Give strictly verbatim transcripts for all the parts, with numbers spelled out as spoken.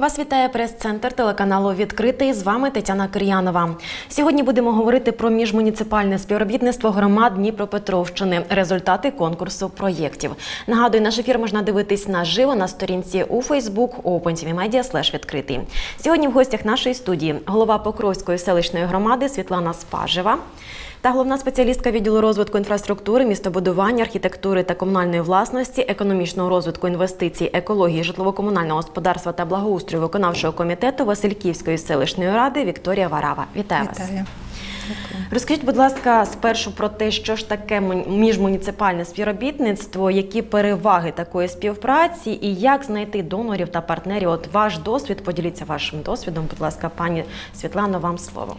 Вас вітає прес-центр телеканалу «Відкритий». З вами Тетяна Кир'янова. Сьогодні будемо говорити про міжмуніципальне співробітництво громад Дніпропетровщини, результати конкурсу проєктів. Нагадую, наш ефір можна дивитись наживо на сторінці у Facebook OpenTVMedia слеш відкритий. Сьогодні в гостях нашої студії голова Покровської селищної громади Світлана Спажева та головна спеціалістка відділу розвитку інфраструктури, містобудування, архітектури та комунальної власності, економічного розвитку, інвестицій, екології, житлово-комунального господарства та благоустрою виконавчого комітету Васильківської селищної ради Вікторія Варава. Вітаю вас. Вітаю. Розкажіть, будь ласка, спершу про те, що ж таке міжмуніципальне співробітництво, які переваги такої співпраці і як знайти донорів та партнерів. От ваш досвід, поділіться вашим досвідом, будь ласка, пані Світлано, вам слово.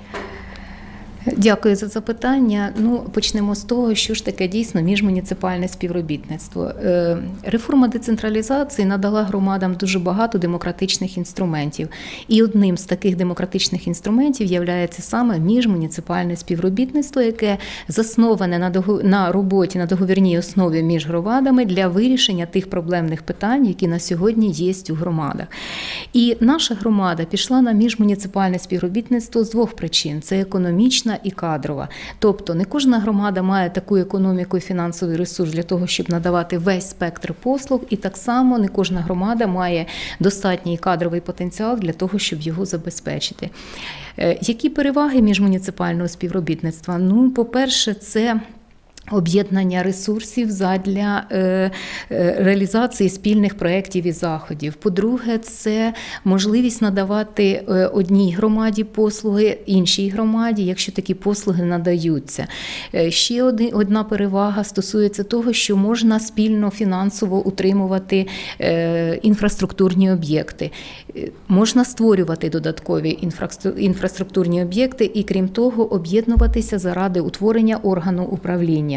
Дякую за запитання. Ну, почнемо з того, що ж таке дійсно міжмуніципальне співробітництво. Реформа децентралізації надала громадам дуже багато демократичних інструментів. І одним з таких демократичних інструментів є саме міжмуніципальне співробітництво, яке засноване на роботі на договірній основі між громадами для вирішення тих проблемних питань, які на сьогодні є у громадах. І наша громада пішла на міжмуніципальне співробітництво з двох причин. Це економічна і кадрова. Тобто не кожна громада має таку економіку і фінансовий ресурс для того, щоб надавати весь спектр послуг, і так само не кожна громада має достатній кадровий потенціал для того, щоб його забезпечити. Які переваги міжмуніципального співробітництва? Ну, по-перше, це об'єднання ресурсів задля е, е, реалізації спільних проєктів і заходів. По-друге, це можливість надавати е, одній громаді послуги, іншій громаді, якщо такі послуги надаються. Е, ще один, одна перевага стосується того, що можна спільно фінансово утримувати е, інфраструктурні об'єкти. Е, можна створювати додаткові інфраструктурні об'єкти і, крім того, об'єднуватися заради утворення органу управління.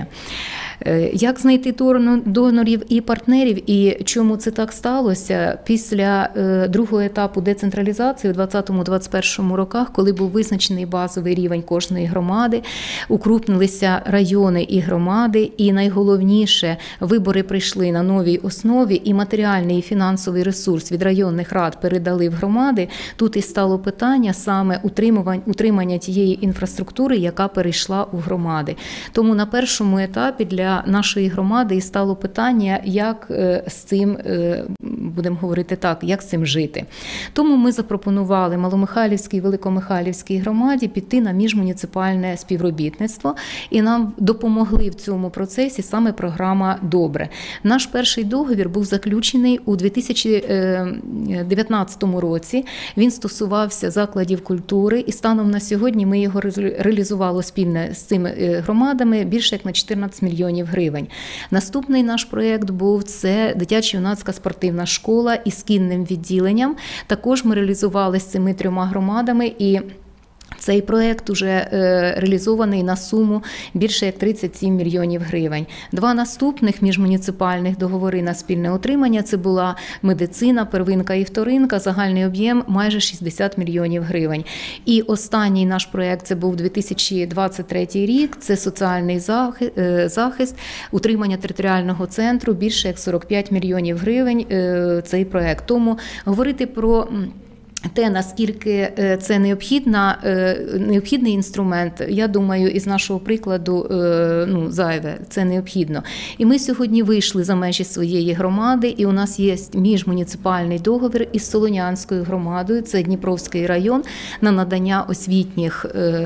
Як знайти донорів і партнерів, і чому це так сталося? Після другого етапу децентралізації у двадцятому-двадцять першому роках, коли був визначений базовий рівень кожної громади, укрупнилися райони і громади, і найголовніше, вибори прийшли на новій основі, і матеріальний і фінансовий ресурс від районних рад передали в громади, тут і стало питання саме утримання тієї інфраструктури, яка перейшла у громади. Тому на першому етапі для нашої громади і стало питання, як з цим, будемо говорити так, як з цим жити. Тому ми запропонували Маломихайлівській і Великомихайлівській громаді піти на міжмуніципальне співробітництво, і нам допомогли в цьому процесі саме програма «Добре». Наш перший договір був заключений у дві тисячі дев'ятнадцятому році. Він стосувався закладів культури, і станом на сьогодні ми його реалізували спільно з цими громадами більше як на чотирнадцять мільйонів гривень. Наступний наш проєкт був це дитячо-юнацька спортивна школа із кінним відділенням. Також ми реалізували з цими трьома громадами, і цей проєкт уже реалізований на суму більше як тридцять сім мільйонів гривень. Два наступних міжмуніципальних договори на спільне утримання – це була медицина, первинка і вторинка, загальний об'єм майже шістдесят мільйонів гривень. І останній наш проєкт – це був дві тисячі двадцять третій рік, це соціальний захист, утримання територіального центру, більше як сорок п'ять мільйонів гривень цей проєкт. Тому говорити про те, наскільки це необхідна, необхідний інструмент, я думаю, із нашого прикладу, ну, зайве, це необхідно. І ми сьогодні вийшли за межі своєї громади, і у нас є міжмуніципальний договір із Солонянською громадою, це Дніпровський район, на надання освітніх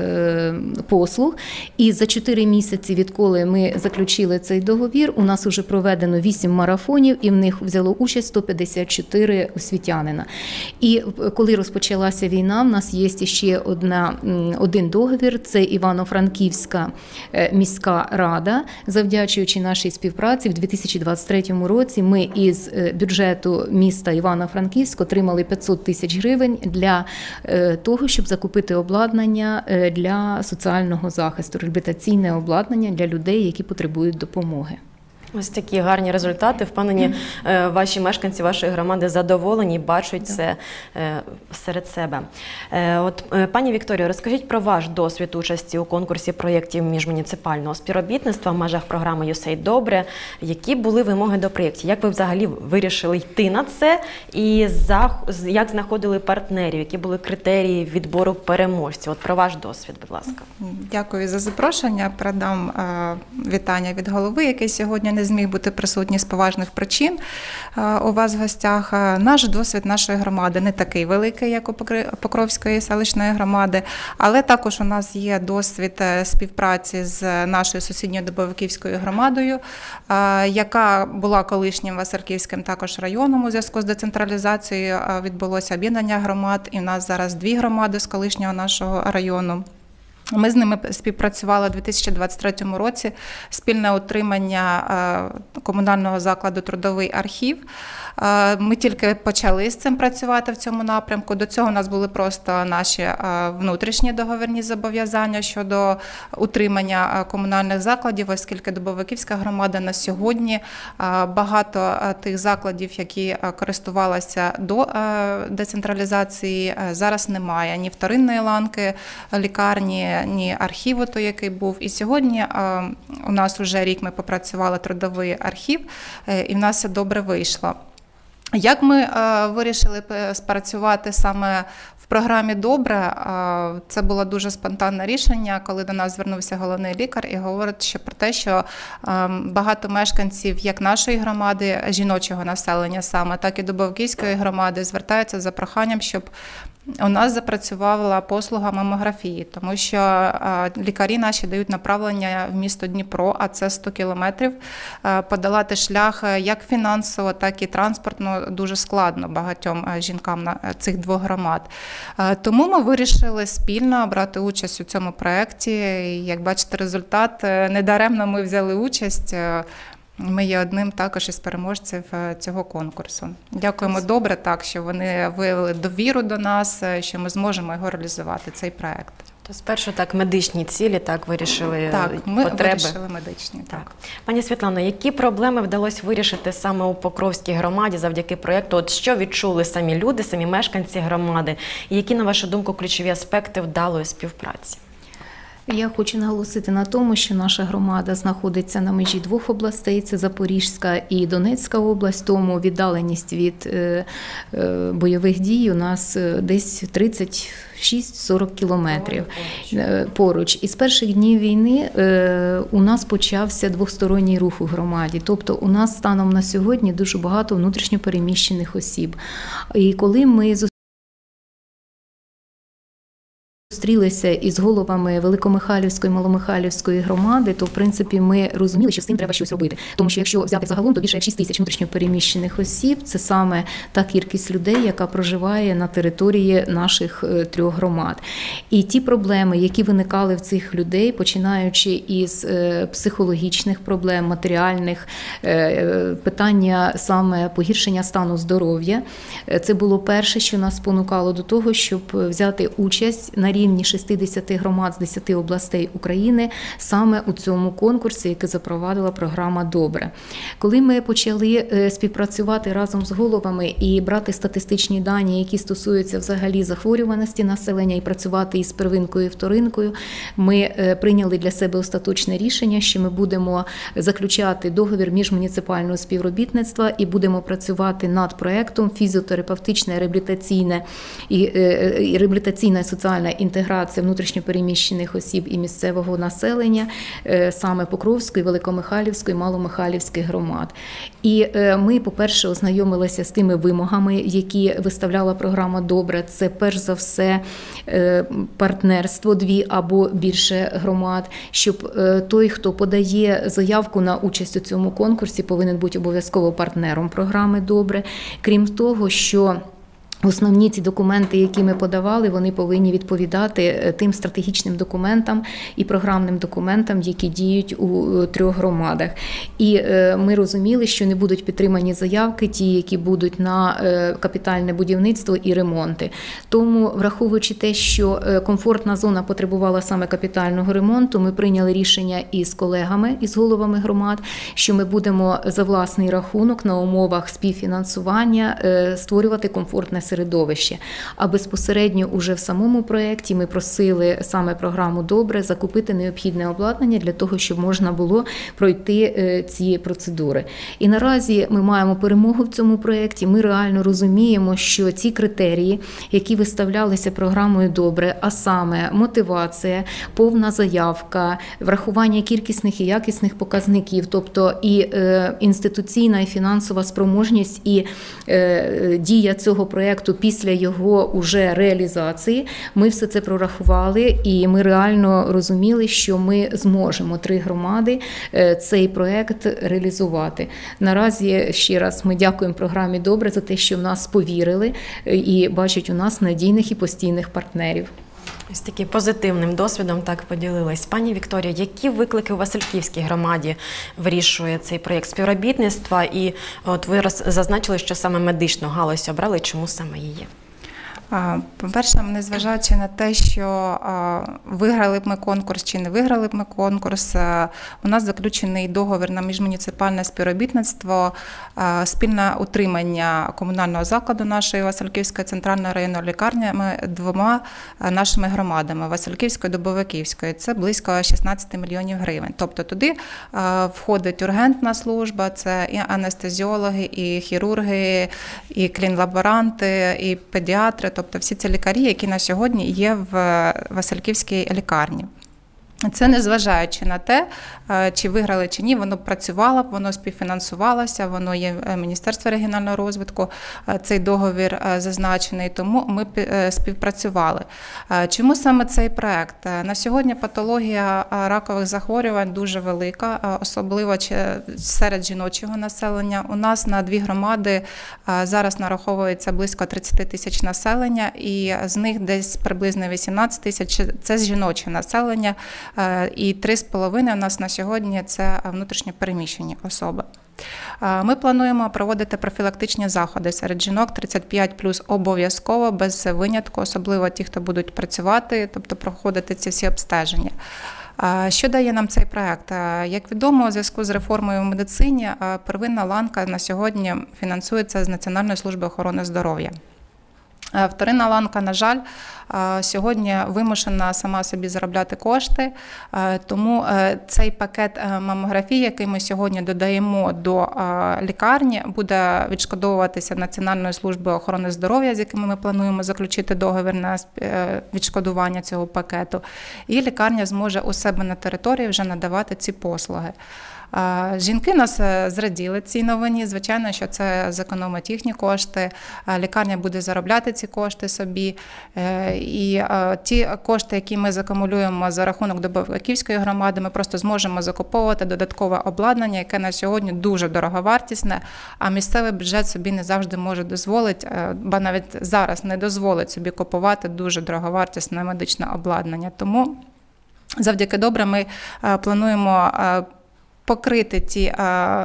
послуг. І за чотири місяці, відколи ми заключили цей договір, у нас вже проведено вісім марафонів, і в них взяло участь сто п'ятдесят чотири освітянина. І коли розпочалася війна, в нас є ще одна, один договір, це Івано-Франківська міська рада. Завдячуючи нашій співпраці, в дві тисячі двадцять третьому році ми із бюджету міста Івано-Франківськ отримали п'ятсот тисяч гривень для того, щоб закупити обладнання для соціального захисту, реабілітаційне обладнання для людей, які потребують допомоги. Ось такі гарні результати. Впевнені, е, ваші мешканці вашої громади задоволені, бачать це е, серед себе. Е, От, е, пані Вікторіо, розкажіть про ваш досвід участі у конкурсі проєктів міжмуніципального співробітництва в межах програми «ю ес ей ай Добре». Які були вимоги до проєктів? Як ви взагалі вирішили йти на це? І за, як знаходили партнерів? Які були критерії відбору переможців? От про ваш досвід, будь ласка. Дякую за запрошення. Передам е, вітання від голови, який сьогодні не зміг бути присутній з поважних причин е, у вас в гостях. Е, наш досвід нашої громади не такий великий, як у Покровської селищної громади, але також у нас є досвід співпраці з нашою сусідньою Дубовиківською громадою, е, яка була колишнім Васильківським також районом. У зв'язку з децентралізацією е, відбулося об'єднання громад, і в нас зараз дві громади з колишнього нашого району. Ми з ними співпрацювали у дві тисячі двадцять третьому році, спільне утримання комунального закладу «Трудовий архів». Ми тільки почали з цим працювати в цьому напрямку. До цього у нас були просто наші внутрішні договірні зобов'язання щодо утримання комунальних закладів, оскільки Дубовиківська громада на сьогодні багато тих закладів, які користувалися до децентралізації, зараз немає ні вторинної ланки лікарні, ні архіву, той, який був. І сьогодні у нас вже рік ми попрацювали трудовий архів, і в нас все добре вийшло. Як ми вирішили спрацювати саме в програмі «Добре», це було дуже спонтанне рішення, коли до нас звернувся головний лікар і говорить що про те, що багато мешканців як нашої громади, жіночого населення саме, так і Дубовиківської громади звертаються за проханням, щоб у нас запрацювала послуга мамографії, тому що лікарі наші дають направлення в місто Дніпро, а це сто кілометрів. Подолати шлях як фінансово, так і транспортно дуже складно багатьом жінкам цих двох громад. Тому ми вирішили спільно брати участь у цьому проєкті. Як бачите, результат недаремно ми взяли участь. Ми є одним також із переможців цього конкурсу. Дякуємо добре, так, що вони виявили довіру до нас, що ми зможемо його реалізувати, цей проєкт. То спершу так медичні цілі, так вирішили так, ми потреби. вирішили медичні. Так. Так. Пані Світлано, які проблеми вдалося вирішити саме у Покровській громаді завдяки проєкту? От що відчули самі люди, самі мешканці громади? І які, на вашу думку, ключові аспекти вдалої співпраці? Я хочу наголосити на тому, що наша громада знаходиться на межі двох областей – це Запорізька і Донецька область, тому віддаленість від бойових дій у нас десь тридцять шість - сорок кілометрів поруч. І з перших днів війни у нас почався двосторонній рух у громаді, тобто у нас станом на сьогодні дуже багато внутрішньопереміщених осіб. І коли ми зустрілися із головами Великомихайлівської, Маломихайлівської громади, то, в принципі, ми розуміли, що з цим треба щось робити. Тому що, якщо взяти загалом, то більше як шість тисяч внутрішньопереміщених осіб – це саме та кількість людей, яка проживає на території наших трьох громад. І ті проблеми, які виникали в цих людей, починаючи із психологічних проблем, матеріальних, питання саме погіршення стану здоров'я, це було перше, що нас спонукало до того, щоб взяти участь на рівні рівні шістдесят громад з десяти областей України саме у цьому конкурсі, який запровадила програма «Добре». Коли ми почали співпрацювати разом з головами і брати статистичні дані, які стосуються взагалі захворюваності населення, і працювати із первинкою і вторинкою, ми прийняли для себе остаточне рішення, що ми будемо заключати договір міжмуніципального співробітництва і будемо працювати над проєктом фізіотерапевтична, реабілітаційна і реабілітаційна і соціальна інтеграція внутрішньопереміщених осіб і місцевого населення саме Покровської, Великомихайлівської, Маломихайлівської громад. І ми, по-перше, ознайомилися з тими вимогами, які виставляла програма «Добре». Це, перш за все, партнерство дві або більше громад, щоб той, хто подає заявку на участь у цьому конкурсі, повинен бути обов'язково партнером програми «Добре». Крім того, що Основні ці документи, які ми подавали, вони повинні відповідати тим стратегічним документам і програмним документам, які діють у трьох громадах. І ми розуміли, що не будуть підтримані заявки, ті, які будуть на капітальне будівництво і ремонти. Тому, враховуючи те, що комфортна зона потребувала саме капітального ремонту, ми прийняли рішення із колегами, із головами громад, що ми будемо за власний рахунок на умовах співфінансування створювати комфортне середовище. А безпосередньо уже в самому проєкті ми просили саме програму «Добре» закупити необхідне обладнання для того, щоб можна було пройти ці процедури. І наразі ми маємо перемогу в цьому проєкті. Ми реально розуміємо, що ці критерії, які виставлялися програмою «Добре», а саме мотивація, повна заявка, врахування кількісних і якісних показників, тобто і інституційна, і фінансова спроможність, і дія цього проєкту після його уже реалізації, ми все це прорахували і ми реально розуміли, що ми зможемо три громади цей проєкт реалізувати. Наразі ще раз ми дякуємо програмі «Добре» за те, що в нас повірили і бачать у нас надійних і постійних партнерів. Ось таким позитивним досвідом так поділилась. Пані Вікторія, які виклики у Васильківській громаді вирішує цей проєкт співробітництва? І от ви зазначили, що саме медичну галузь обрали, чому саме її? По-перше, незважаючи на те, що виграли б ми конкурс чи не виграли б ми конкурс, у нас заключений договір на міжмуніципальне співробітництво, спільне утримання комунального закладу нашої Васильківської центральної районної лікарні двома нашими громадами – Васильківською і Дубовиківською. Це близько шістнадцять мільйонів гривень. Тобто туди входить ургентна служба, це і анестезіологи, і хірурги, і клінлаборанти, і педіатри. Тобто всі ці лікарі, які на сьогодні є в Васильківській лікарні. Це незважаючи на те, чи виграли, чи ні, воно працювало, воно співфінансувалося, воно є в Міністерстві регіонального розвитку, цей договір зазначений, тому ми співпрацювали. Чому саме цей проект? На сьогодні патологія ракових захворювань дуже велика, особливо серед жіночого населення. У нас на дві громади зараз нараховується близько тридцять тисяч населення, і з них десь приблизно вісімнадцять тисяч – це жіноче населення, і три з половиною у нас на сьогодні – це внутрішньо переміщені особи. Ми плануємо проводити профілактичні заходи серед жінок тридцять п'ять плюс обов'язково, без винятку, особливо ті, хто будуть працювати, тобто проходити ці всі обстеження. Що дає нам цей проект? Як відомо, у зв'язку з реформою в медицині первинна ланка на сьогодні фінансується з Національної служби охорони здоров'я. Вторинна ланка, на жаль, сьогодні вимушена сама собі заробляти кошти, тому цей пакет мамографії, який ми сьогодні додаємо до лікарні, буде відшкодовуватися Національною службою охорони здоров'я, з якими ми плануємо заключити договір на відшкодування цього пакету, і лікарня зможе у себе на території вже надавати ці послуги. Жінки нас зраділи цій новині, звичайно, що це зекономить їхні кошти, лікарня буде заробляти ці кошти собі, і ті кошти, які ми закумулюємо за рахунок Дубовиківської громади, ми просто зможемо закуповувати додаткове обладнання, яке на сьогодні дуже дороговартісне, а місцевий бюджет собі не завжди може дозволити, бо навіть зараз не дозволить собі купувати дуже дороговартісне медичне обладнання. Тому завдяки «Добре» ми плануємо покрити ті,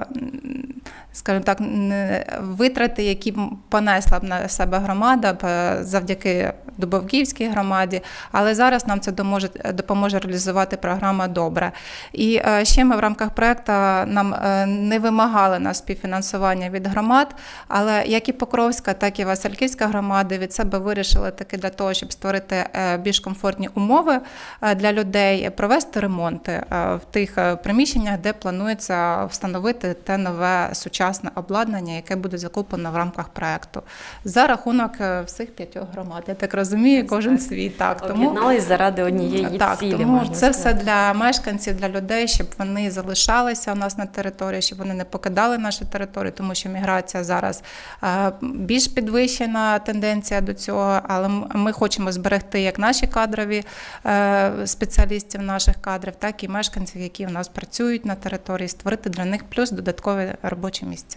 скажімо так, витрати, які понесла б на себе громада завдяки Дубовиківській громаді, але зараз нам це допоможе, допоможе реалізувати програма «Добре». І ще ми в рамках проєкту нам не вимагали на співфінансування від громад, але як і Покровська, так і Васильківська громади від себе вирішили таки для того, щоб створити більш комфортні умови для людей, провести ремонти в тих приміщеннях, де планується встановити те нове сучасне обладнання, яке буде закуплено в рамках проєкту. За рахунок всіх п'ятьох громад. Я так розумію, кожен свій. Так, тому об'єднались заради однієї так, цілі. Тому це все для мешканців, для людей, щоб вони залишалися у нас на території, щоб вони не покидали нашу територію, тому що міграція зараз більш підвищена тенденція до цього, але ми хочемо зберегти як наші кадрові спеціалістів наших кадрів, так і мешканців, які у нас працюють на території, створити для них плюс додаткові робочі місця.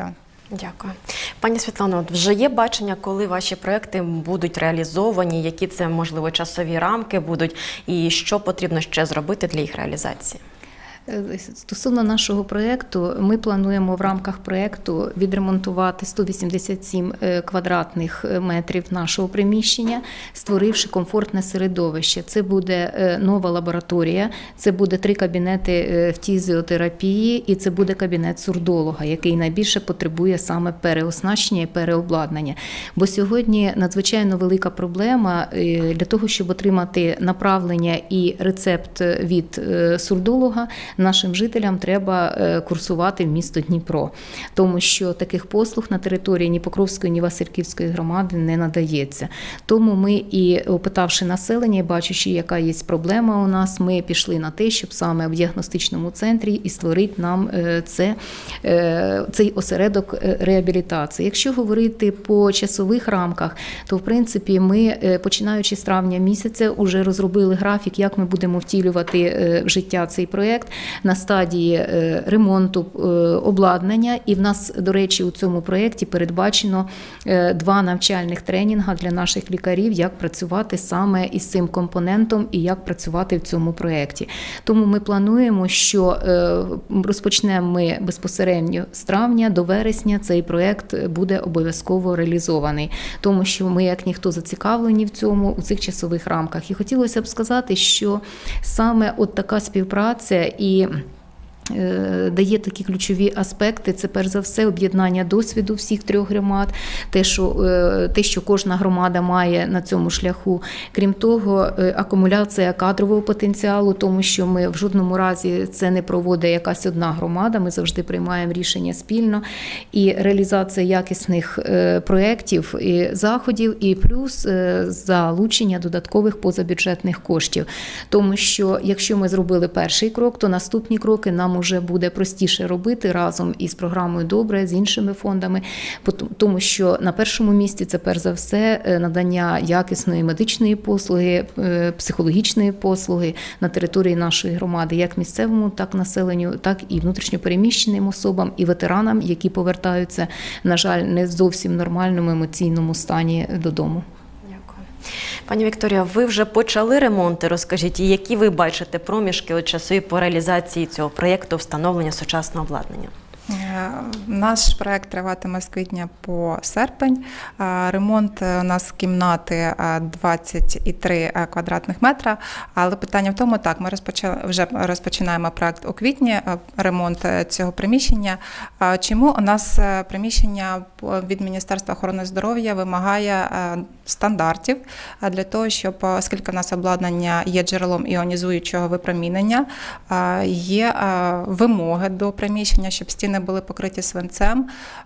Дякую. Пані Світлано, от вже є бачення, коли ваші проекти будуть реалізовані, які це, можливо, часові рамки будуть, і що потрібно ще зробити для їх реалізації? Стосовно нашого проєкту, ми плануємо в рамках проєкту відремонтувати сто вісімдесят сім квадратних метрів нашого приміщення, створивши комфортне середовище. Це буде нова лабораторія, це буде три кабінети фтізіотерапії і це буде кабінет сурдолога, який найбільше потребує саме переоснащення і переобладнання. Бо сьогодні надзвичайно велика проблема для того, щоб отримати направлення і рецепт від сурдолога, нашим жителям треба курсувати в місто Дніпро, тому що таких послуг на території ні Покровської, ні Васильківської громади не надається. Тому ми і, опитавши населення, і бачачи, яка є проблема у нас, ми пішли на те, щоб саме в діагностичному центрі і створити нам це, цей осередок реабілітації. Якщо говорити по часових рамках, то, в принципі, ми, починаючи з травня місяця, вже розробили графік, як ми будемо втілювати в життя цей проєкт на стадії ремонту обладнання. І в нас, до речі, у цьому проєкті передбачено два навчальних тренінги для наших лікарів, як працювати саме із цим компонентом і як працювати в цьому проєкті. Тому ми плануємо, що розпочнемо ми безпосередньо з травня до вересня цей проєкт буде обов'язково реалізований, тому що ми, як ніхто, зацікавлені в цьому, у цих часових рамках. І хотілося б сказати, що саме от така співпраця і дає такі ключові аспекти. Це, перш за все, об'єднання досвіду всіх трьох громад, те, що, те, що кожна громада має на цьому шляху. Крім того, акумуляція кадрового потенціалу, тому що ми в жодному разі це не проводить якась одна громада, ми завжди приймаємо рішення спільно. І реалізація якісних проєктів і заходів, і плюс залучення додаткових позабюджетних коштів. Тому що, якщо ми зробили перший крок, то наступні кроки нам вже буде простіше робити разом із програмою «Добре», з іншими фондами, тому що на першому місці це, перш за все, надання якісної медичної послуги, психологічної послуги на території нашої громади, як місцевому, так населенню, так і внутрішньопереміщеним особам, і ветеранам, які повертаються, на жаль, не в зовсім нормальному емоційному стані додому. Пані Вікторія, ви вже почали ремонти, розкажіть, і які ви бачите проміжки от часові по реалізації цього проєкту встановлення сучасного обладнання? Наш проєкт триватиме з квітня по серпень. Ремонт у нас кімнати двадцять три квадратних метра, але питання в тому, так, ми розпочали, вже розпочинаємо проєкт у квітні, ремонт цього приміщення. Чому у нас приміщення від Міністерства охорони здоров'я вимагає стандартів для того, щоб, оскільки в нас обладнання є джерелом іонізуючого випромінення, є вимоги до приміщення, щоб стіни були покриті свинцем.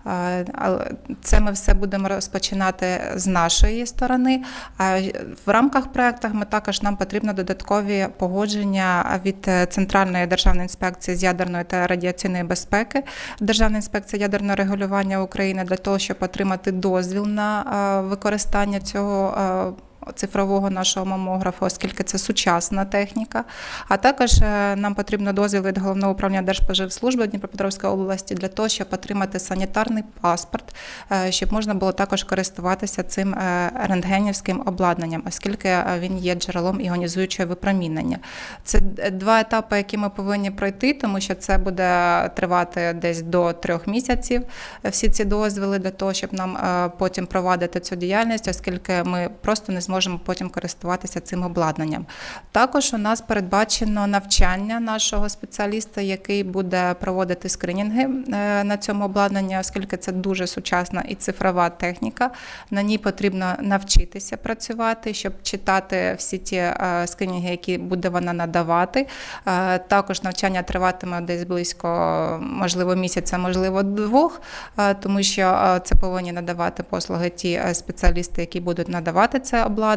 Це ми все будемо розпочинати з нашої сторони. В рамках проєкту ми також, нам потрібно додаткові погодження від Центральної державної інспекції з ядерної та радіаційної безпеки, Державної інспекції ядерного регулювання України, для того, щоб отримати дозвіл на використання цього цифрового нашого мамографа, оскільки це сучасна техніка. А також нам потрібно дозвіл від Головного управління Держспоживслужби Дніпропетровської області для того, щоб отримати санітарний паспорт, щоб можна було також користуватися цим рентгенівським обладнанням, оскільки він є джерелом іонізуючого випромінення. Це два етапи, які ми повинні пройти, тому що це буде тривати десь до трьох місяців, всі ці дозвіли, для того, щоб нам потім провадити цю діяльність, оскільки ми просто не зможемо можемо потім користуватися цим обладнанням. Також у нас передбачено навчання нашого спеціаліста, який буде проводити скринінги на цьому обладнанні, оскільки це дуже сучасна і цифрова техніка. На ній потрібно навчитися працювати, щоб читати всі ті скринінги, які буде вона надавати. Також навчання триватиме десь близько, можливо, місяця, можливо, двох, тому що це повинні надавати послуги ті спеціалісти, які будуть надавати це обладнання.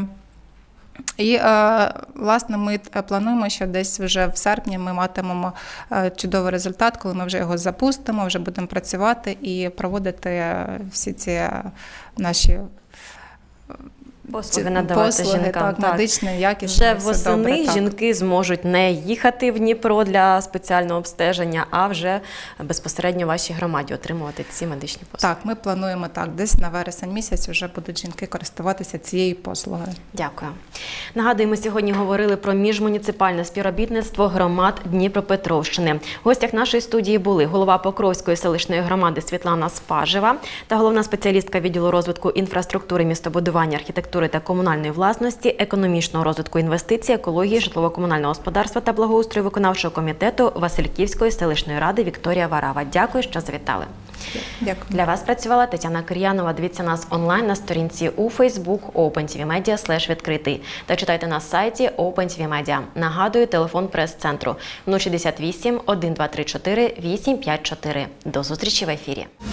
І, власне, ми плануємо, що десь вже в серпні ми матимемо чудовий результат, коли ми вже його запустимо, вже будемо працювати і проводити всі ці наші Послуги чи- надавати послуги, жінкам. так, медичне, якісне, Ще все восени добре, так. жінки зможуть не їхати в Дніпро для спеціального обстеження, а вже безпосередньо в вашій громаді отримувати ці медичні послуги. Так, ми плануємо так, десь на вересень місяць вже будуть жінки користуватися цією послугою. Дякую. Нагадуємо, сьогодні говорили про міжмуніципальне співробітництво громад Дніпропетровщини. В гостях нашої студії були голова Покровської селищної громади Світлана Спажева та головна спеціалістка відділу розвитку інфраструктури, містобудування, архітектури та комунальної власності, економічного розвитку інвестицій, екології, житлово-комунального господарства та благоустрою виконавчого комітету Васильківської селищної ради Вікторія Варава. Дякую, що завітали. Дякую. Для вас працювала Тетяна Кир'янова. Дивіться нас онлайн на сторінці у Facebook OpenTVMedia слеш відкритий та читайте на сайті OpenTVMedia. Нагадую, телефон прес-центру нуль шістдесят вісім, один два три чотири, вісім п'ять чотири. До зустрічі в ефірі.